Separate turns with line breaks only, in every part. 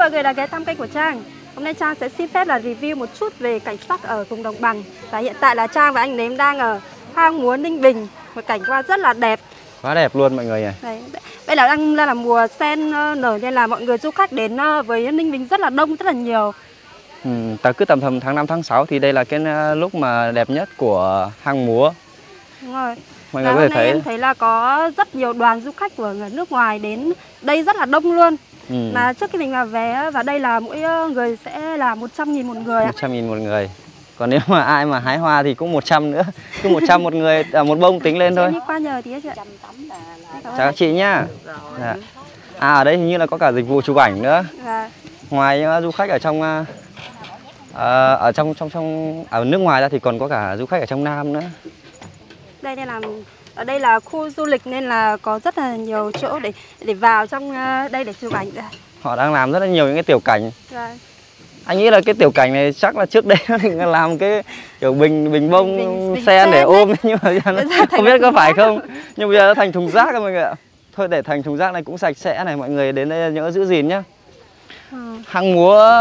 mọi người đã ghé thăm kênh của Trang. Hôm nay Trang sẽ xin phép là review một chút về cảnh sắc ở vùng đồng bằng. Và hiện tại là Trang và anh Nếm đang ở hang múa Ninh Bình. Một cảnh quan rất là đẹp.
Quá đẹp luôn mọi người này.
Đấy, bây giờ đang là mùa sen nở nên là mọi người du khách đến với Ninh Bình rất là đông, rất là nhiều.
Cứ tầm tháng 5 tháng 6 thì đây là cái lúc mà đẹp nhất của hang múa.
Đúng rồi.
Mọi người có thể thấy
em thấy là có rất nhiều đoàn du khách của người nước ngoài đến đây rất là đông luôn. Mà trước khi mình vào vé và đây là mỗi người sẽ là 100.000 một người.
100.000 một người. Còn nếu mà ai mà hái hoa thì cũng 100 nữa. Cứ 100 một người, một bông tính lên thôi.
Đi qua nhờ tí chị ạ.
Chào các chị nhá. Dạ. Ở đây hình như là có cả dịch vụ chụp ảnh nữa.
Dạ.
Ngoài du khách ở trong ở nước ngoài ra thì còn có cả du khách ở trong Nam nữa.
Ở đây là khu du lịch nên là có rất là nhiều chỗ để vào trong đây để chụp ảnh.
Họ đang làm rất là nhiều những cái tiểu cảnh.
Dạ.
Anh nghĩ là cái tiểu cảnh này chắc là trước đây nó làm cái kiểu bình bông sen để ôm đấy. Nhưng mà không biết có phải không. Nhưng bây giờ nó thành thùng rác rồi mọi người ạ. Thôi để thành thùng rác này cũng sạch sẽ này, mọi người đến đây nhớ giữ gìn nhá. Hang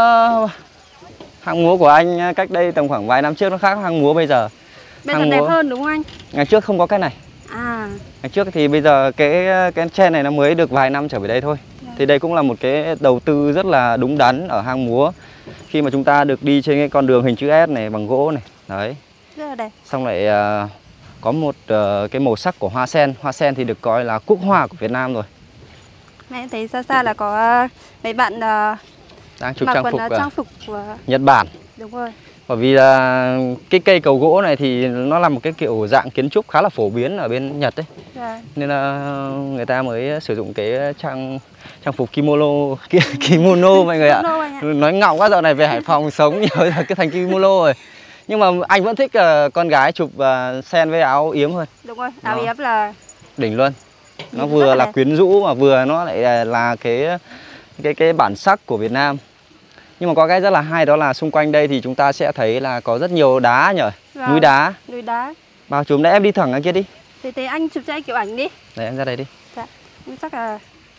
múa của anh cách đây tầm khoảng vài năm trước nó khác hang múa bây giờ.
Bây giờ đẹp hơn đúng không anh?
Ngày trước không có cái này. Ngày trước thì bây giờ cái trend này nó mới được vài năm trở về đây thôi. Thì đây cũng là một cái đầu tư rất là đúng đắn ở hang múa. Khi mà chúng ta được đi trên cái con đường hình chữ S này bằng gỗ này. Đấy.
Rất là đẹp.
Xong lại có một cái màu sắc của hoa sen. Hoa sen thì được coi là quốc hoa của Việt Nam rồi.
Em thấy xa xa là có mấy bạn
đang chụp
trang phục của
Nhật Bản.
Đúng rồi.
Bởi vì là cái cây cầu gỗ này thì nó là một cái kiểu dạng kiến trúc khá là phổ biến ở bên Nhật đấy. Nên là người ta mới sử dụng cái trang phục kimono mọi người ạ. Nói ngọng quá, dạo này về Hải Phòng sống nhiều là cái thành kimono rồi. Nhưng mà anh vẫn thích con gái chụp sen với áo yếm hơn.
Đúng rồi, áo yếm là
đỉnh luôn. Nó vừa là quyến rũ mà vừa nó lại là cái bản sắc của Việt Nam. Nhưng mà có cái rất là hay đó là xung quanh đây thì chúng ta sẽ thấy là có rất nhiều đá nhỉ. Núi đá. Bao trùm đấy, em đi thẳng ở kia đi.
Thế anh chụp cho anh kiểu ảnh đi.
Đấy, em ra đây đi.
Dạ. Em chắc là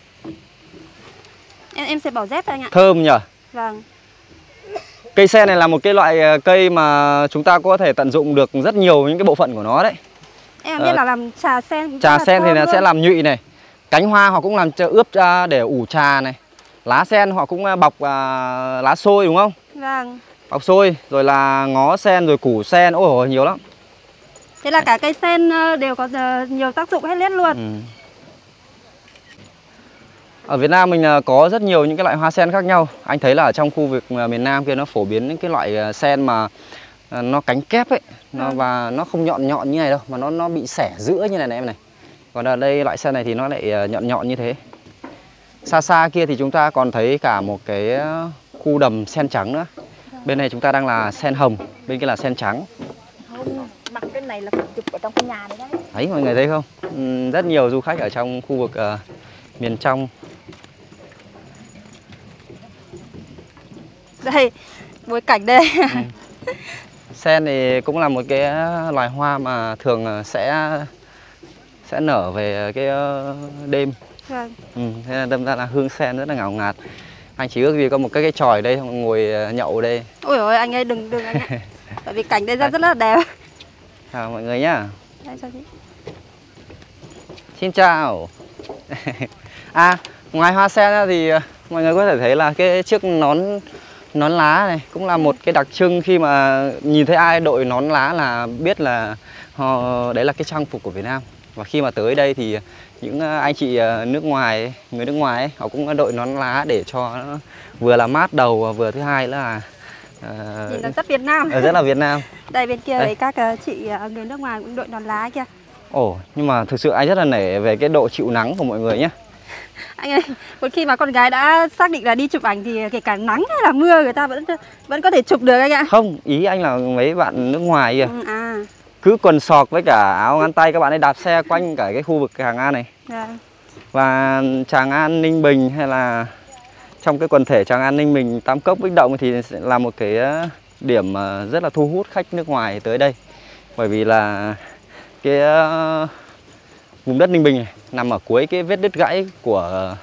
em sẽ bỏ dép anh ạ.
Thơm nhỉ.
Vâng.
Cây sen này là một cái loại cây mà chúng ta có thể tận dụng được rất nhiều những cái bộ phận của nó đấy.
Em biết là làm trà sen.
Trà sen thì nó sẽ làm nhụy này. Cánh hoa họ cũng làm ướp để ủ trà này. Lá sen họ cũng bọc lá xôi đúng không?
Vâng.
Bọc xôi, rồi là ngó sen, rồi củ sen, ôi nhiều lắm.
Thế là cả cây sen đều có nhiều tác dụng hết luôn.
Ở Việt Nam mình có rất nhiều những cái loại hoa sen khác nhau. Anh thấy là ở trong khu vực miền Nam kia nó phổ biến những cái loại sen mà nó cánh kép ấy, và nó không nhọn như này đâu, mà nó bị xẻ giữa như này em này. Còn ở đây loại sen này thì nó lại nhọn như thế. Xa xa kia thì chúng ta còn thấy cả một cái khu đầm sen trắng nữa. Bên này chúng ta đang là sen hồng, bên kia là sen trắng.
Mặt cái này là chụp ở trong cái nhà này đấy.
Đấy, mọi người thấy không? Rất nhiều du khách ở trong khu vực miền trong.
Đây, bối cảnh đây.
Sen thì cũng là một cái loài hoa mà thường sẽ nở về cái đêm. Thế là đâm ra là hương sen rất là ngào ngạt. Anh chỉ ước gì có một cái chòi đây ngồi nhậu ở đây.
Ôi ôi anh ơi, đừng anh ạ. Tại vì cảnh đây rất là đẹp.
Chào mọi người nhá.
Đây, chào chị.
Xin chào. Ngoài hoa sen ra thì mọi người có thể thấy là cái chiếc nón lá này cũng là một cái đặc trưng. Khi mà nhìn thấy ai đội nón lá là biết là đấy là cái trang phục của Việt Nam. Và khi mà tới đây thì những anh chị người nước ngoài ấy, họ cũng đội nón lá để cho nó vừa là mát đầu và vừa thứ hai là
nhìn nó rất Việt Nam.
Rất là Việt Nam.
Đây bên kia thì các chị người nước ngoài cũng đội nón lá kia.
Nhưng mà thực sự anh rất là nể về cái độ chịu nắng của mọi người nhé.
Anh ơi, một khi mà con gái đã xác định là đi chụp ảnh thì kể cả nắng hay là mưa người ta vẫn có thể chụp được anh ạ.
Không, ý anh là mấy bạn nước ngoài kìa. Cứ quần sọt với cả áo ngắn tay các bạn ấy đạp xe quanh cả cái khu vực Tràng An này. Và Tràng An, Ninh Bình hay là trong cái quần thể Tràng An, Ninh Bình, Tam Cốc, Bích Động thì sẽ là một cái điểm rất là thu hút khách nước ngoài tới đây. Bởi vì là cái vùng đất Ninh Bình này nằm ở cuối cái vết đứt gãy của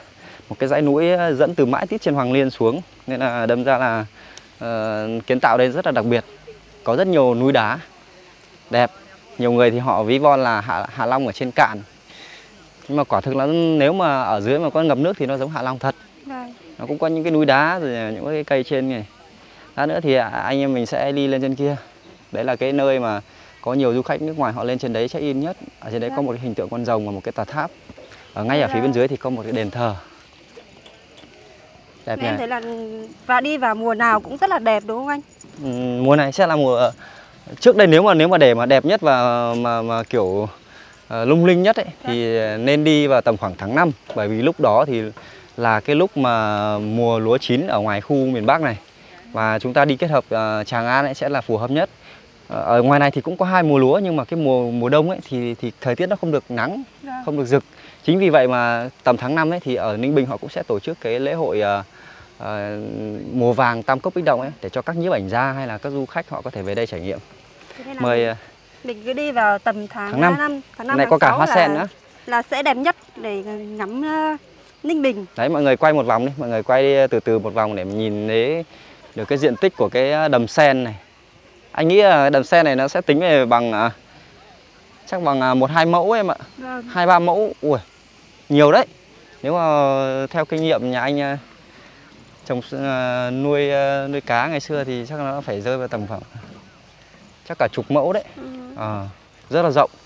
một cái dãy núi dẫn từ mãi tít trên Hoàng Liên xuống, nên là đâm ra là kiến tạo đây rất là đặc biệt. Có rất nhiều núi đá đẹp. Nhiều người thì họ ví von là Hạ Long ở trên cạn. Nhưng mà quả thực là nếu mà ở dưới mà có ngập nước thì nó giống Hạ Long thật. Nó cũng có những cái núi đá rồi những cái cây trên này. Lát nữa thì anh em mình sẽ đi lên trên kia. Đấy là cái nơi mà có nhiều du khách nước ngoài họ lên trên đấy check in nhất. Ở trên đấy có một cái hình tượng con rồng và một cái tòa tháp. Ở ngay ở phía bên dưới thì có một cái đền thờ. Đẹp nhỉ?
Em thấy là và đi vào mùa nào cũng rất là đẹp đúng không anh?
Mùa này sẽ là mùa trước đây, nếu mà để mà đẹp nhất và mà kiểu lung linh nhất ấy, thì nên đi vào tầm khoảng tháng 5, bởi vì lúc đó thì là cái lúc mà mùa lúa chín ở ngoài khu miền Bắc này, và chúng ta đi kết hợp Tràng An ấy sẽ là phù hợp nhất. Ở ngoài này thì cũng có 2 mùa lúa, nhưng mà cái mùa đông ấy thì thời tiết nó không được nắng, không được rực. Chính vì vậy mà tầm tháng 5 ấy thì ở Ninh Bình họ cũng sẽ tổ chức cái lễ hội mùa vàng Tam Cốc Bích Động ấy, để cho các nhiếp ảnh gia hay là các du khách họ có thể về đây trải nghiệm. Mời
mình cứ đi vào tầm tháng
5
tháng
này có cả hoa sen nữa,
là sẽ đẹp nhất để ngắm Ninh Bình.
Đấy, mọi người quay một vòng đi, mọi người quay đi từ từ một vòng để nhìn thấy được cái diện tích của cái đầm sen này. Anh nghĩ là đầm sen này nó sẽ tính về bằng chắc bằng 1-2 mẫu em ạ. 2-3 mẫu. Ui, nhiều đấy. Nếu mà theo kinh nghiệm nhà anh trồng nuôi cá ngày xưa thì chắc nó phải rơi vào tầm khoảng chắc cả chục mẫu đấy. Rất là rộng.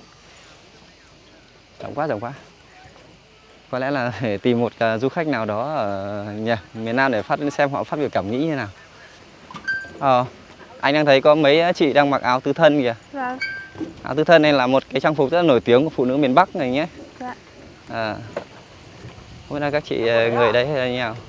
Rộng quá. Có lẽ là để tìm một du khách nào đó ở miền Nam để xem họ phát biểu cảm nghĩ như nào. Anh đang thấy có mấy chị đang mặc áo tứ thân kìa.
Vâng.
Áo tứ thân này là một cái trang phục rất là nổi tiếng của phụ nữ miền Bắc này nhé.
Dạ.
Hôm nay các chị người đấy hay là như nào?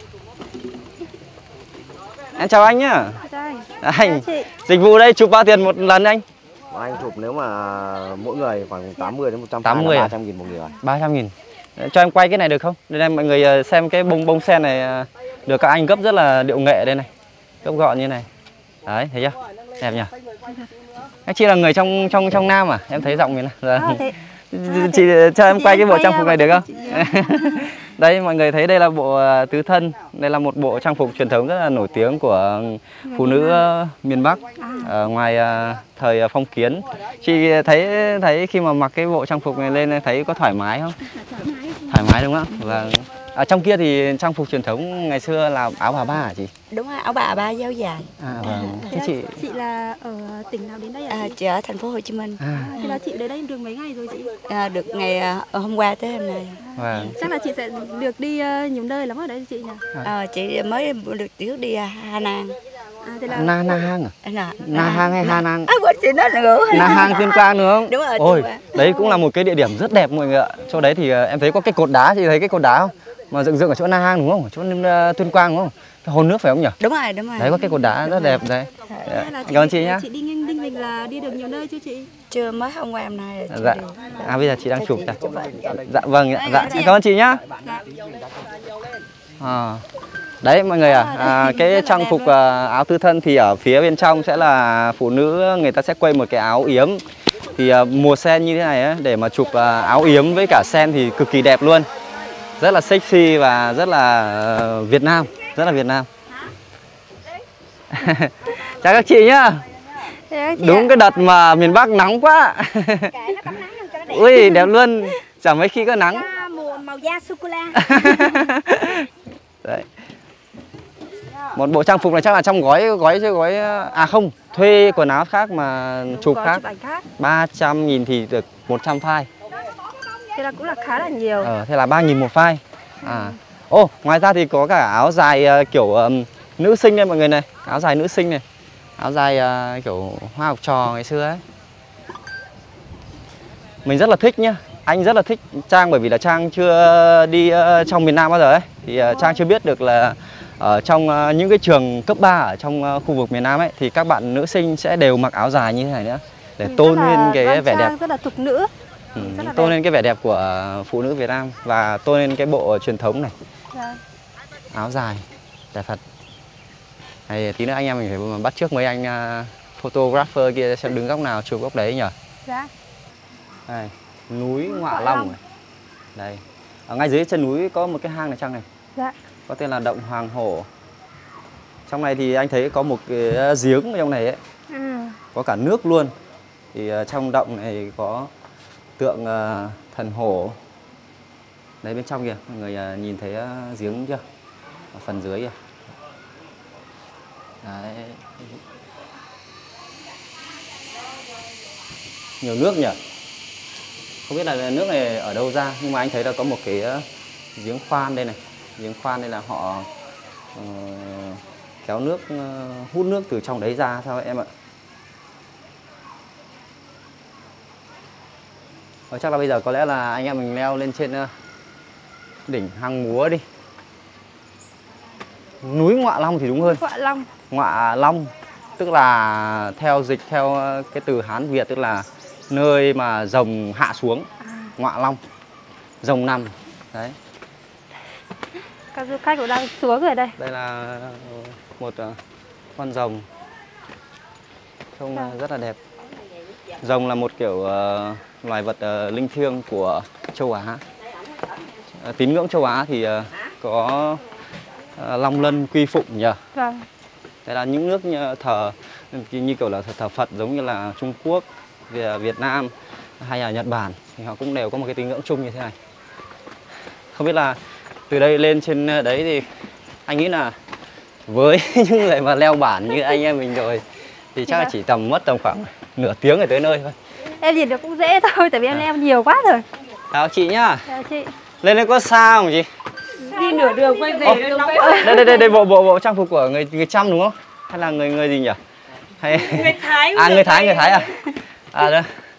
Em chào anh nhá. Anh, dịch vụ đây chụp bao tiền một lần anh?
Anh chụp nếu mà mỗi người khoảng 80 đến 100 300.000 một người.
300.000. Cho em quay cái này được không? Đây mọi người xem cái bông sen này được các anh gấp rất là điệu nghệ đây này. Gấp gọn như này. Đấy, thấy chưa? Đẹp nhỉ? Các chị là người trong Nam à? Em thấy giọng như này. Chị cho em quay cái bộ trang phục này được không? Đây mọi người thấy đây là bộ tứ thân. Đây là một bộ trang phục truyền thống rất là nổi tiếng của phụ nữ miền Bắc ngoài thời phong kiến. Chị thấy khi mà mặc cái bộ trang phục này lên thấy có thoải mái không? Thoải mái đúng không ạ? Và ở trong kia thì trang phục truyền thống ngày xưa là áo bà ba hả chị?
Đúng rồi, áo bà ba dao dài.
Vâng.
Thế chị là ở tỉnh nào đến đây ạ?
Chị ở thành phố Hồ Chí Minh.
Thì là chị đến đây được mấy ngày rồi chị?
Được ngày hôm qua tới hôm nay.
Vâng.
Chắc là chị sẽ được đi nhiều nơi lắm ở đấy chị nhỉ?
Chị mới được trước đi Hà Nang.
Thế là
Na Hang à?
Na
Hang hay Hà Nang?
quên chị nói nữa.
Na Hang Tuyên Quang đúng không?
Đúng rồi.
Ôi, đấy cũng là một cái địa điểm rất đẹp mọi người ạ. Chỗ đấy thì em thấy có cái cột đá, chị thấy cái cột đá không? Mà dựng ở chỗ Na Hang đúng không? Ở chỗ Tuyên Quang đúng không? Cái hồ nước phải không nhỉ?
Đúng rồi.
Đấy có cái cột đá rất đẹp đấy. Cảm ơn chị nhá.
Chị đi Ninh Bình là đi được nhiều nơi chưa chị?
Chưa, mới hôm qua hôm nay.
Dạ. Bây giờ chị đang chụp này. Dạ vâng ạ. Dạ. Cảm ơn chị nhá. Đấy mọi người cái trang phục áo tứ thân thì ở phía bên trong sẽ là phụ nữ, người ta sẽ quây một cái áo yếm. Thì mùa sen như thế này ấy, để mà chụp áo yếm với cả sen thì cực kỳ đẹp luôn. Rất là sexy và rất là Việt Nam, rất là Việt Nam. Chào các chị nhá. Đúng cái đợt mà miền Bắc nắng quá. Ui đẹp luôn, chẳng mấy khi có nắng.
Màu da sô cô la.
Đấy. Một bộ trang phục này chắc là trong gói không, thuê quần áo khác mà chụp khác. 300.000 thì được 100 file.
Thế là cũng là khá là nhiều.
Thế là 3.000 một file. Ngoài ra thì có cả áo dài kiểu nữ sinh đây mọi người này, áo dài nữ sinh này. Áo dài kiểu hoa học trò ngày xưa ấy. Mình rất là thích nhá. Anh rất là thích Trang bởi vì là Trang chưa đi trong miền Nam bao giờ ấy. Thì Trang chưa biết được là ở trong những cái trường cấp 3 ở trong khu vực miền Nam ấy thì các bạn nữ sinh sẽ đều mặc áo dài như thế này nữa để tôn lên cái vẻ đẹp,
rất là thục nữ.
tôn lên cái vẻ đẹp của phụ nữ Việt Nam và tôn lên cái bộ truyền thống này. Áo dài đẹp thật. Này tí nữa anh em mình phải bắt chước mấy anh photographer kia xem đứng góc nào chụp góc đấy nhỉ.
Dạ.
Đây, núi Ngoạ Long này. Đây. Ở ngay dưới chân núi có một cái hang này Trang này.
Dạ.
có tên là động Hoàng Hổ. Trong này thì anh thấy có một cái giếng ở trong này ấy, có cả nước luôn. Thì trong động này có tượng thần hổ. Đấy bên trong kìa, mọi người nhìn thấy giếng chưa? Ở phần dưới kìa. Đấy. Nhiều nước nhỉ? Không biết là nước này ở đâu ra, nhưng mà anh thấy là có một cái giếng khoan đây này. Giếng khoan đây là họ kéo nước, hút nước từ trong đấy ra sao em ạ. Chắc là bây giờ có lẽ là anh em mình leo lên trên đỉnh Hang Múa đi. Núi Ngoạ Long thì đúng hơn. Ngoạ Long tức là theo dịch theo cái từ Hán Việt, tức là nơi mà rồng hạ xuống. Ngoạ Long, rồng nằm. Đấy.
Các du khách cũng đang xuống rồi đây.
Đây là một con rồng trông rất là đẹp. Rồng là một kiểu loài vật linh thiêng của châu Á. Tín ngưỡng châu Á thì có Long Lân quy phụng nhỉ.
Vâng.
Đây là những nước thờ như kiểu là thờ Phật, giống như là Trung Quốc, Việt Nam hay là Nhật Bản, thì họ cũng đều có một cái tín ngưỡng chung như thế này. Không biết là từ đây lên trên đấy thì anh nghĩ là với những người mà leo bản như anh em mình rồi thì chắc là chỉ mất tầm khoảng nửa tiếng để tới nơi thôi.
Em nhìn được cũng dễ thôi, tại vì em leo nhiều quá rồi.
Chào chị nhá.
Chào chị.
Lên đây có xa không chị?
Đi nửa đường quay về đường quay.
Đây bộ trang phục của người Chăm đúng không? Hay là người gì nhỉ? Hay
Người Thái.
người Thái à? Đây.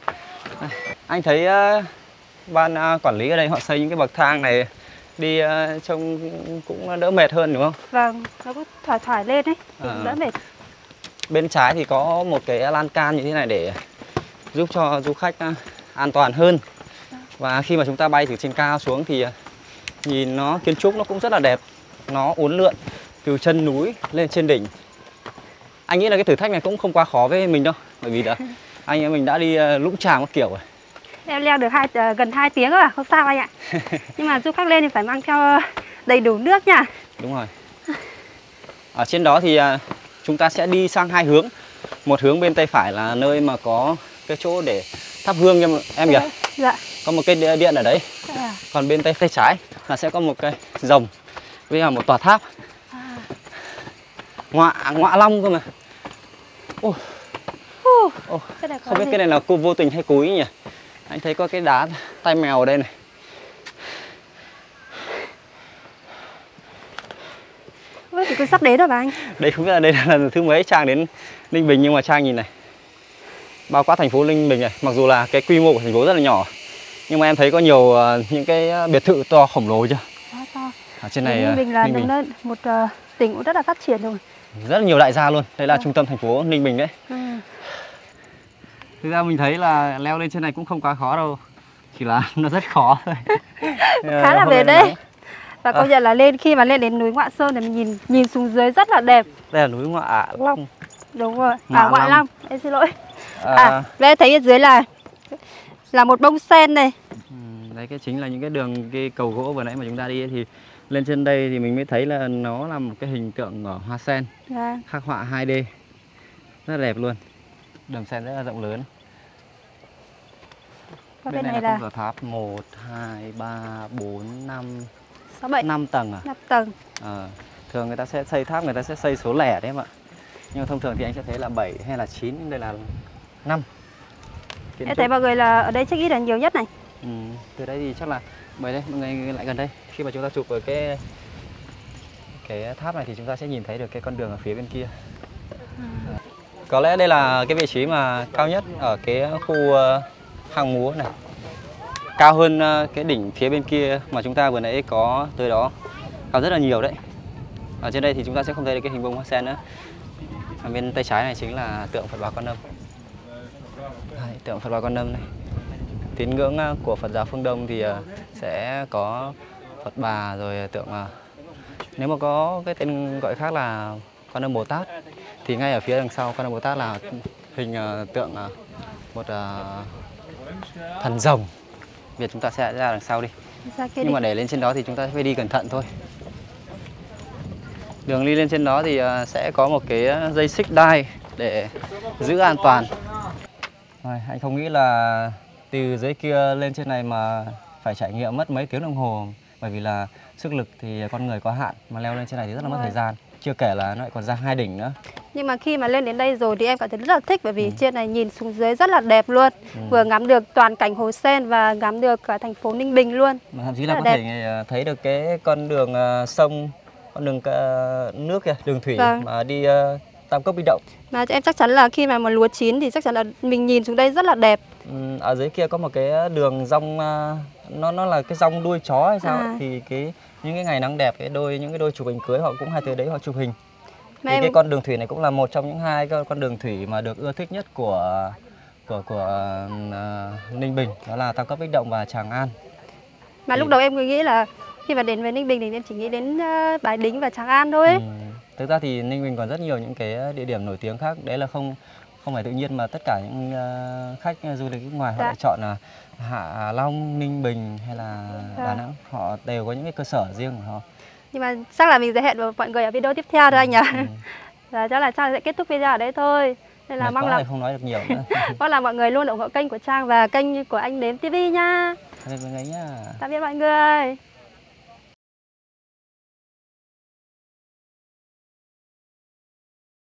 Anh thấy ban quản lý ở đây họ xây những cái bậc thang này đi trông cũng đỡ mệt hơn đúng không?
Vâng, nó cũng thoải lên đấy, cũng đỡ mệt.
Bên trái thì có một cái lan can như thế này để giúp cho du khách an toàn hơn. Và khi mà chúng ta bay từ trên cao xuống thì nhìn nó kiến trúc nó cũng rất là đẹp. Nó uốn lượn từ chân núi lên trên đỉnh. Anh nghĩ là cái thử thách này cũng không quá khó với mình đâu, bởi vì là anh em mình đã đi Lũng Tràm các kiểu rồi.
Em leo được gần 2 tiếng rồi, không sao anh ạ. Nhưng mà du khách lên thì phải mang theo đầy đủ nước nha.
Đúng rồi. Ở trên đó thì chúng ta sẽ đi sang hai hướng. Một hướng bên tay phải là nơi mà có cái chỗ để thắp hương em nhỉ?
Dạ.
Có một cây điện ở đấy. Còn bên tay trái là sẽ có một cái rồng với một tòa tháp. Ngoạ Long cơ mà. Không biết cái này là cô vô tình hay cố ý nhỉ? Anh thấy có cái đá tai mèo ở đây này.
Thì cứ sắp đến rồi bà anh.
Đây không biết là đây là lần thứ mấy Trang đến Ninh Bình, nhưng mà Trang nhìn này, bao quát thành phố Ninh Bình này, mặc dù là cái quy mô của thành phố rất là nhỏ, nhưng mà em thấy có nhiều những cái biệt thự to khổng lồ chưa?
To.
Ở trên này
Ninh Bình là một tỉnh cũng rất là phát triển rồi.
Rất là nhiều đại gia luôn. Đây là trung tâm thành phố Ninh Bình đấy. Thực ra mình thấy là leo lên trên này cũng không quá khó đâu, chỉ là nó rất khó thôi.
Khá là mệt đấy. Và công nhận là khi mà lên đến núi Ngoạ Sơn thì mình nhìn xuống dưới rất là đẹp.
Đây là núi Ngoạ Long.
Đúng rồi. Ngoạ Long. Em xin lỗi.
Đây
thấy ở dưới là một bông sen này.
Đấy, cái chính là những cái cầu gỗ vừa nãy mà chúng ta đi ấy, thì lên trên đây thì mình mới thấy là nó là một cái hình tượng ở hoa sen. Khắc họa 2D. Rất là đẹp luôn. Đường sen rất là rộng lớn. Bên này là tòa tháp 1, 2, 3, 4, 5,
6, 7.
5 tầng à?
5 tầng.
Thường người ta sẽ xây tháp, người ta sẽ xây số lẻ đấy em ạ. Nhưng mà thông thường thì anh sẽ thấy là 7 hay là 9, nhưng đây là 5.
Em thấy mọi người là ở đây check in là nhiều nhất này.
Từ đây thì chắc là mời đây, mọi người lại gần đây. Khi mà chúng ta chụp ở cái tháp này thì chúng ta sẽ nhìn thấy được cái con đường ở phía bên kia. Có lẽ đây là cái vị trí mà cao nhất ở cái khu Hang Múa này. Cao hơn cái đỉnh phía bên kia mà chúng ta vừa nãy có tới đó. Cao rất là nhiều đấy. Ở trên đây thì chúng ta sẽ không thấy được cái hình bông hoa sen nữa. Ở bên tay trái này chính là tượng Phật Bà Quan Âm. Tượng Phật Bà Quan Âm này. Tín ngưỡng của Phật giáo phương Đông thì sẽ có Phật Bà, rồi tượng, nếu mà có cái tên gọi khác là Quan Âm Bồ Tát, thì ngay ở phía đằng sau Quan Âm Bồ Tát là hình tượng một thần rồng. Việc chúng ta sẽ ra đằng sau đi. Nhưng mà để lên trên đó thì chúng ta phải đi cẩn thận thôi. Đường đi lên trên đó thì sẽ có một cái dây xích đai để giữ an toàn. Rồi, anh không nghĩ là từ dưới kia lên trên này mà phải trải nghiệm mất mấy tiếng đồng hồ, bởi vì là sức lực thì con người có hạn, mà leo lên trên này thì rất là mất thời gian. Chưa kể là nó lại còn ra 2 đỉnh nữa.
Nhưng mà khi mà lên đến đây rồi thì em cảm thấy rất là thích, bởi vì trên này nhìn xuống dưới rất là đẹp luôn. Vừa ngắm được toàn cảnh Hồ Sen và ngắm được cả thành phố Ninh Bình luôn.
Mà thậm chí là có thể thấy được cái con đường sông, con đường nước kìa, đường thủy mà đi Tam Cốc Bích Động.
Mà em chắc chắn là khi mà lúa chín thì chắc chắn là mình nhìn xuống đây rất là đẹp.
Ở dưới kia có một cái đường rong, nó là cái rong đuôi chó hay sao thì những cái ngày nắng đẹp, những cái đôi chụp hình cưới họ cũng hay tới đấy họ chụp hình. Thì cái con đường thủy này cũng là một trong những 2 con đường thủy mà được ưa thích nhất của Ninh Bình, đó là Tam Cốc Bích Động và Tràng An.
Mà lúc đầu em cứ nghĩ là khi mà đến với Ninh Bình thì em chỉ nghĩ đến Bái Đính và Tràng An thôi.
Thực ra thì Ninh Bình còn rất nhiều những cái địa điểm nổi tiếng khác. Đấy là không phải tự nhiên mà tất cả những khách du lịch nước ngoài họ lại chọn là Hạ Long, Ninh Bình hay là Đà Nẵng. Họ đều có những cái cơ sở riêng của họ.
Nhưng mà chắc là mình sẽ hẹn mọi người ở video tiếp theo thôi anh nhỉ. Và chắc là Trang sẽ kết thúc video ở đây thôi. Nên là mong là
không nói được nhiều nữa.
mong là mọi người luôn ủng hộ kênh của Trang và kênh của Anh Nếm TV nha.
Tạm biệt mọi người nha.
Tạm biệt mọi người.